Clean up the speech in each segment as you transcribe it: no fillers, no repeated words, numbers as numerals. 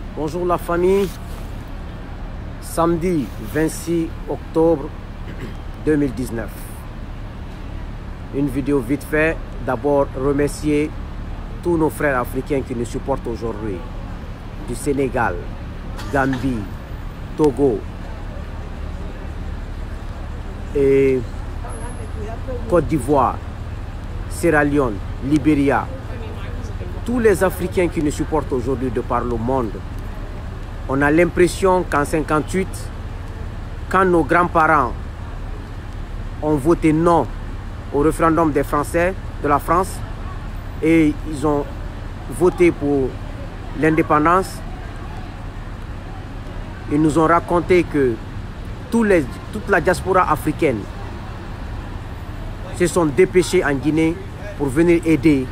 Bonjour la famille. Samedi 26 octobre 2019. Une vidéo vite fait. D'abord remercier tous nos frères africains qui nous supportent aujourd'hui. Du Sénégal, Gambie, Togo et Côte d'Ivoire, Sierra Leone, Libéria. Tous les Africains qui nous supportent aujourd'hui de par le monde. On a l'impression qu'en 1958, quand nos grands-parents ont voté non au référendum des Français, de la France, et ils ont voté pour l'indépendance, ils nous ont raconté que toute la diaspora africaine se sont dépêchés en Guinée pour venir aider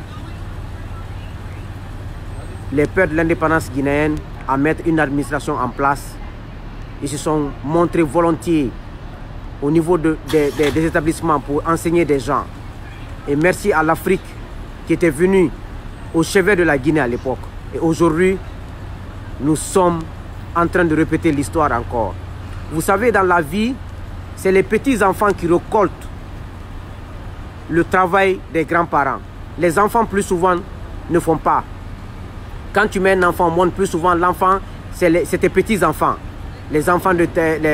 les pères de l'indépendance guinéenne à mettre une administration en place. Ils se sont montrés volontiers au niveau des établissements pour enseigner des gens. Et merci à l'Afrique qui était venue au chevet de la Guinée à l'époque. Et aujourd'hui, nous sommes en train de répéter l'histoire encore. Vous savez, dans la vie, c'est les petits-enfants qui récoltent le travail des grands-parents. Les enfants, plus souvent, ne font pas. Quand tu mets un enfant au monde, plus souvent, l'enfant, c'est tes petits-enfants. Les enfants de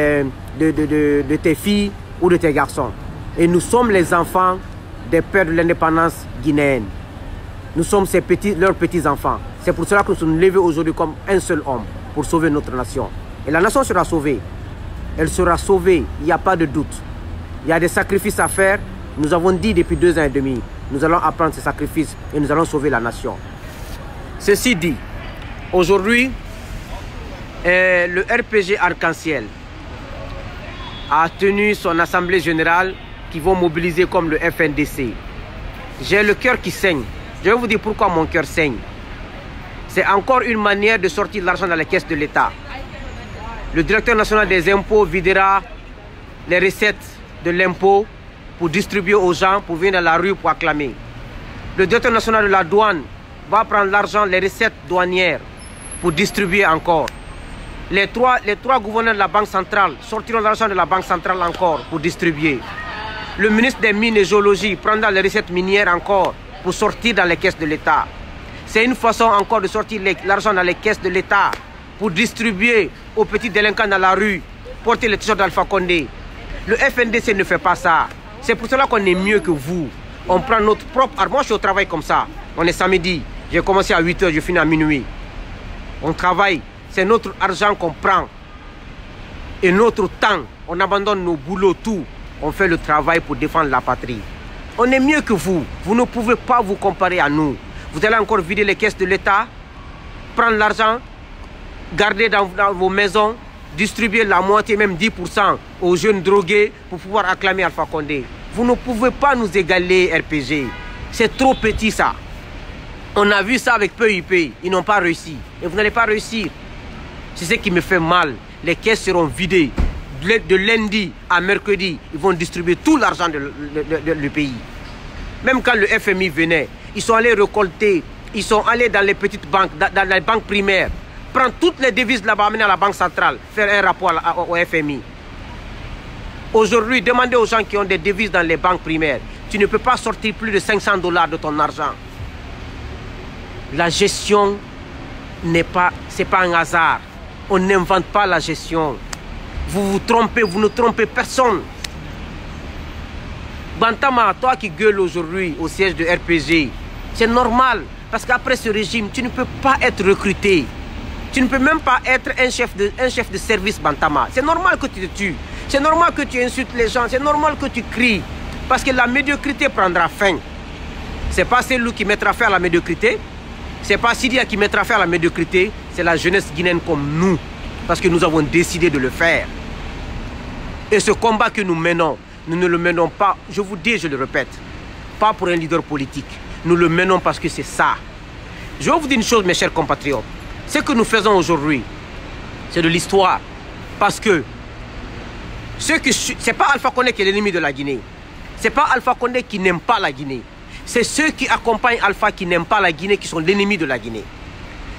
tes filles ou de tes garçons. Et nous sommes les enfants des pères de l'indépendance guinéenne. Nous sommes leurs petits-enfants. C'est pour cela que nous sommes levés aujourd'hui comme un seul homme pour sauver notre nation. Et la nation sera sauvée. Elle sera sauvée, il n'y a pas de doute. Il y a des sacrifices à faire. Nous avons dit depuis 2 ans et demi, nous allons apprendre ces sacrifices et nous allons sauver la nation. Ceci dit, aujourd'hui, le RPG Arc-en-Ciel a tenu son assemblée générale qui vont mobiliser comme le FNDC. J'ai le cœur qui saigne. Je vais vous dire pourquoi mon cœur saigne. C'est encore une manière de sortir de l'argent dans les caisses de l'État. Le directeur national des impôts videra les recettes de l'impôt pour distribuer aux gens, pour venir dans la rue pour acclamer. Le directeur national de la douane va prendre l'argent, les recettes douanières pour distribuer encore. Les trois gouverneurs de la Banque centrale sortiront l'argent de la Banque centrale encore pour distribuer. Le ministre des Mines et Géologie prendra les recettes minières encore pour sortir dans les caisses de l'État. C'est une façon encore de sortir l'argent dans les caisses de l'État pour distribuer aux petits délinquants dans la rue, porter les t-shirts d'Alpha Condé. Le FNDC ne fait pas ça. C'est pour cela qu'on est mieux que vous. On prend notre propre argent. Moi, je suis au travail comme ça. On est samedi. J'ai commencé à 8 h, je finis à minuit. On travaille. C'est notre argent qu'on prend. Et notre temps. On abandonne nos boulots, tout. On fait le travail pour défendre la patrie. On est mieux que vous. Vous ne pouvez pas vous comparer à nous. Vous allez encore vider les caisses de l'État, prendre l'argent, garder dans vos maisons, distribuer la moitié, même 10% aux jeunes drogués pour pouvoir acclamer Alpha Condé. Vous ne pouvez pas nous égaler, RPG. C'est trop petit ça. On a vu ça avec PIP. Ils n'ont pas réussi. Et vous n'allez pas réussir. C'est ce qui me fait mal. Les caisses seront vidées. De lundi à mercredi, ils vont distribuer tout l'argent du pays. Même quand le FMI venait, ils sont allés récolter, ils sont allés dans les petites banques, dans les banques primaires, prendre toutes les devises là-bas, amener à la Banque centrale, faire un rapport au FMI. Aujourd'hui, demandez aux gens qui ont des devises dans les banques primaires, tu ne peux pas sortir plus de 500 $ de ton argent. La gestion c'est pas un hasard. On n'invente pas la gestion. Vous vous trompez, vous ne trompez personne. Bantama, toi qui gueules aujourd'hui au siège de RPG, c'est normal. Parce qu'après ce régime, tu ne peux pas être recruté. Tu ne peux même pas être un chef de service Bantama. C'est normal que tu te tues. C'est normal que tu insultes les gens. C'est normal que tu cries. Parce que la médiocrité prendra fin. Ce n'est pas celui qui mettra fin à la médiocrité. Ce n'est pas Sidia qui mettra fin à la médiocrité. C'est la jeunesse guinéenne comme nous. Parce que nous avons décidé de le faire. Et ce combat que nous menons, nous ne le menons pas, je vous dis, je le répète, pas pour un leader politique. Nous le menons parce que c'est ça. Je vais vous dire une chose, mes chers compatriotes. Ce que nous faisons aujourd'hui, c'est de l'histoire. Parce que ce n'est pas Alpha Condé qui est l'ennemi de la Guinée. Ce n'est pas Alpha Condé qui n'aime pas la Guinée. C'est ceux qui accompagnent Alpha qui n'aiment pas la Guinée qui sont l'ennemi de la Guinée.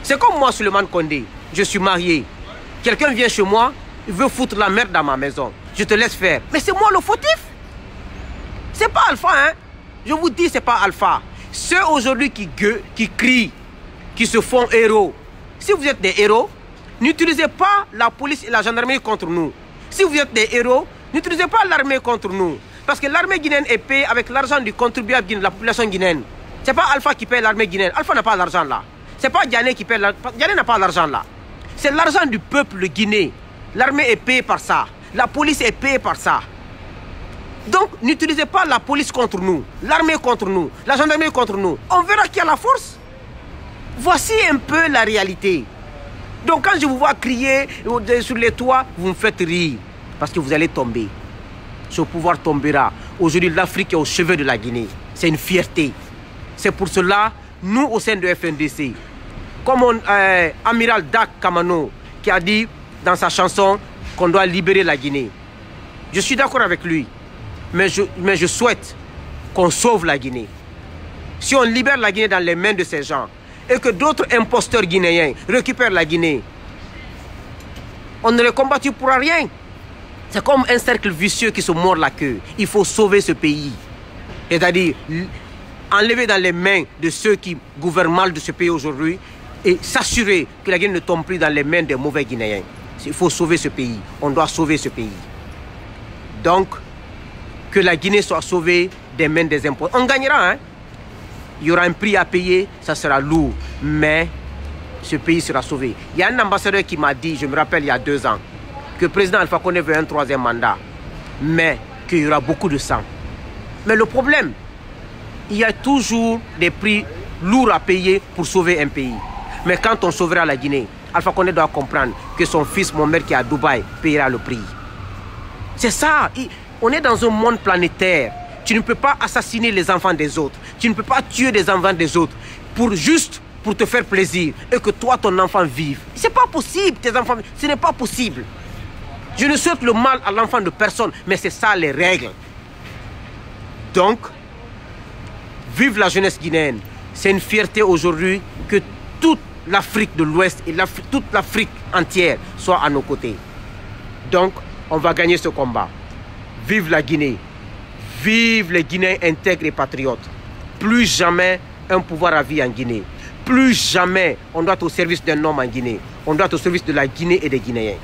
C'est comme moi, Suleiman Condé. Je suis marié. Quelqu'un vient chez moi, il veut foutre la merde dans ma maison. Je te laisse faire. Mais c'est moi le fautif. C'est pas Alpha, hein. Je vous dis, c'est pas Alpha. Ceux aujourd'hui qui gueulent, qui crient, qui se font héros. Si vous êtes des héros, n'utilisez pas la police et la gendarmerie contre nous. Si vous êtes des héros, n'utilisez pas l'armée contre nous. Parce que l'armée guinéenne est payée avec l'argent du contribuable de la population guinéenne. Ce n'est pas Alpha qui paye l'armée guinéenne. Alpha n'a pas l'argent là. Ce n'est pas Diané qui paye l'argent. Diané n'a pas l'argent là. C'est l'argent du peuple guinéen. L'armée est payée par ça. La police est payée par ça. Donc, n'utilisez pas la police contre nous, l'armée contre nous, la gendarmerie contre nous. On verra qui a la force. Voici un peu la réalité. Donc, quand je vous vois crier sur les toits, vous me faites rire. Parce que vous allez tomber. Ce pouvoir tombera. Aujourd'hui, l'Afrique est au chevet de la Guinée. C'est une fierté. C'est pour cela, nous, au sein de FNDC, comme Amiral Dak Kamano, qui a dit dans sa chanson qu'on doit libérer la Guinée. Je suis d'accord avec lui. Mais je souhaite qu'on sauve la Guinée. Si on libère la Guinée dans les mains de ces gens et que d'autres imposteurs guinéens récupèrent la Guinée, on ne les combattu pour rien. C'est comme un cercle vicieux qui se mord la queue. Il faut sauver ce pays. C'est-à-dire enlever dans les mains de ceux qui gouvernent mal de ce pays aujourd'hui et s'assurer que la Guinée ne tombe plus dans les mains des mauvais Guinéens. Il faut sauver ce pays. On doit sauver ce pays. Donc, que la Guinée soit sauvée des mains des impôts. On gagnera, hein. Il y aura un prix à payer, ça sera lourd. Mais ce pays sera sauvé. Il y a un ambassadeur qui m'a dit, je me rappelle il y a 2 ans, que le président Alpha Condé veut un 3e mandat. Mais qu'il y aura beaucoup de sang. Mais le problème, il y a toujours des prix lourds à payer pour sauver un pays. Mais quand on sauvera la Guinée, Alpha Condé doit comprendre que son fils Mohamed qui est à Dubaï payera le prix. C'est ça. On est dans un monde planétaire. Tu ne peux pas assassiner les enfants des autres. Tu ne peux pas tuer des enfants des autres juste pour te faire plaisir et que toi, ton enfant vive. C'est pas possible, tes enfants. Ce n'est pas possible. Je ne souhaite le mal à l'enfant de personne, mais c'est ça les règles. Donc, vive la jeunesse guinéenne. C'est une fierté aujourd'hui que toute l'Afrique de l'Ouest et toute l'Afrique entière soit à nos côtés. Donc, on va gagner ce combat. Vive la Guinée. Vive les Guinéens intègres et patriotes. Plus jamais un pouvoir à vie en Guinée. Plus jamais on doit être au service d'un homme en Guinée. On doit être au service de la Guinée et des Guinéens.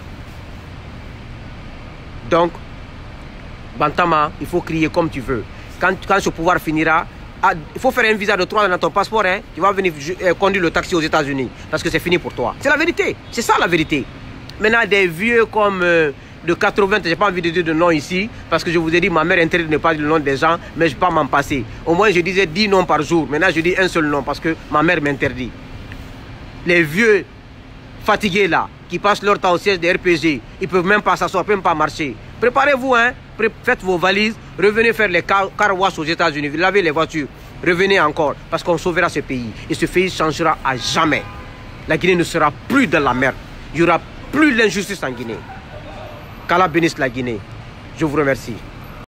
Donc, Bantama, il faut crier comme tu veux. Quand ce pouvoir finira, il faut faire un visa de 3 ans dans ton passeport. Hein. Tu vas venir conduire le taxi aux États-Unis. Parce que c'est fini pour toi. C'est la vérité. C'est ça la vérité. Maintenant, des vieux comme de 80, je n'ai pas envie de dire de nom ici. Parce que je vous ai dit, ma mère interdit de ne pas dire le nom des gens. Mais je ne peux pas m'en passer. Au moins, je disais 10 noms par jour. Maintenant, je dis un seul nom parce que ma mère m'interdit. Les vieux fatigués là, qui passent leur temps au siège des RPG, ils ne peuvent même pas s'asseoir, même pas marcher. Préparez-vous, hein. Faites vos valises, revenez faire les car wash aux États-Unis, lavez les voitures, revenez encore, parce qu'on sauvera ce pays. Et ce pays changera à jamais. La Guinée ne sera plus dans la merde. Il n'y aura plus l'injustice en Guinée. Qu'Allah bénisse la Guinée. Je vous remercie.